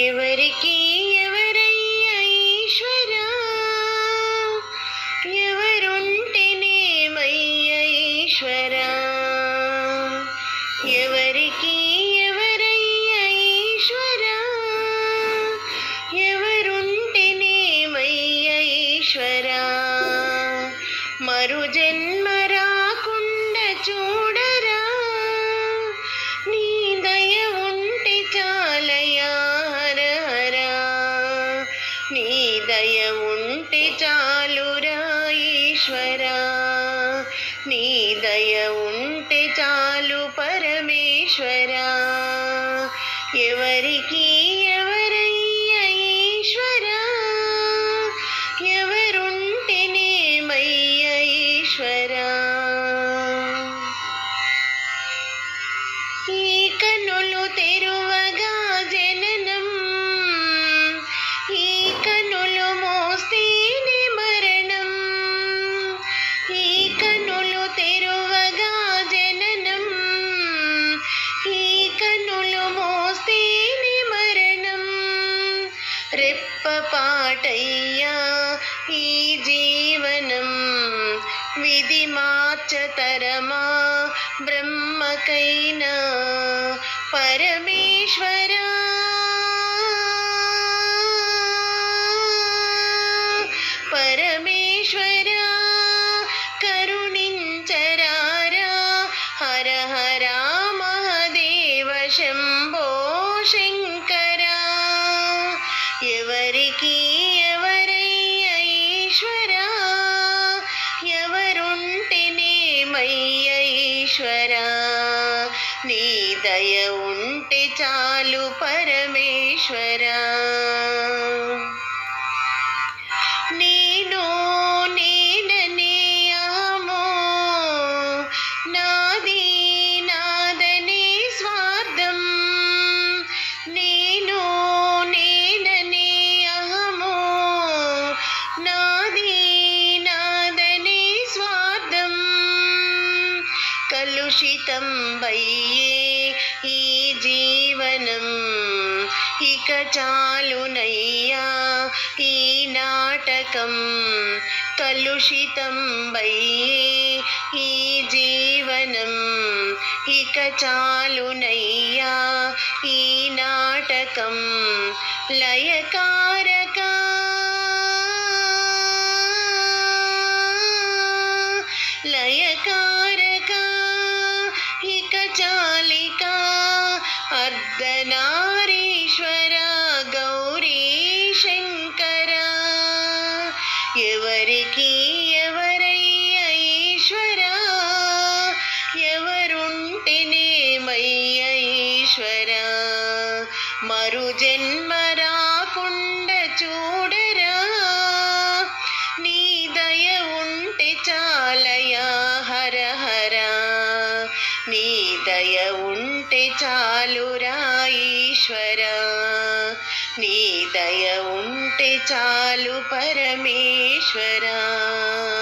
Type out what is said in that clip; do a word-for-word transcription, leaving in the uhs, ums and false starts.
ఎవరికి ఎవరయ్య ఈశ్వరా, ఎవరుంటేనేమయ్య ఈశ్వరా, ఎవరికి ఎవరయ్య ఈశ్వరా, ఎవరుంటేనేమయ్య ఈశ్వరా, మరు జన్మ రాకుండా చూడరా, నీ దయ ఉంటే చాలయా హర హరా, నీ దయ ఉంటే చాలురా ఈశ్వరా, నీ దయ ఉంటే చాలు పరమేశ్వరా, ఎవరికి ఎవరయ్య ఈశ్వరా, ఎవరుంటేనేమయ్య ఈశ్వరా, ఈ కన్నులు తెరువగా జననం, ఈ కన్నులు మోస్తేనే మరణం, ఈ కన్నులు తెరువగా జననం, ఈ కన్నులు మోస్తేనే మరణం, రెప్పపాటయ్యా ఈ జీవనం, విధి మార్చతరమా బ్రహ్మకైనా పరమేశ్వరా, పరమేశ్వరా కరుణించరారా, హర హర మహదేవ శంభో శంకరా, ఎవరికి ఎవరయ్య ఈశ్వరా, ఎవరుంటేనేమయ్య ఈశ్వరా, నీ దయ ఉంటే చాలు పరమేశ్వరా, నేను నేననే అహమో, నాది నాదనే స్వార్థం, నేను నేననే అహమో, నాది నాదనే స్వార్థం, కలుషితం వయ్యే ఈ జీవనం, ఇక చాలునయ్యా ఈ నాటకం, కలుషితం వయ్యే ఈ జీవనం, ఇక చాలునయ్యా ఈ నాటకం, లయకారకా లయకారకా ఇక చాలికా అర్ధనారీశ్వర గౌరీ శంకరా, ఎవరికి ఎవరయ్య ఈశ్వరా, ఎవరుంటేనేమయ్య ఈశ్వరా, మరు జన్మ రాకుండా చూడరా, నీ దయ ఉంటే చాలయా హర హరా, నీ దయ ఉంటే చాలురా ఈశ్వరా, నీ దయ ఉంటే చాలు పరమేశ్వరా.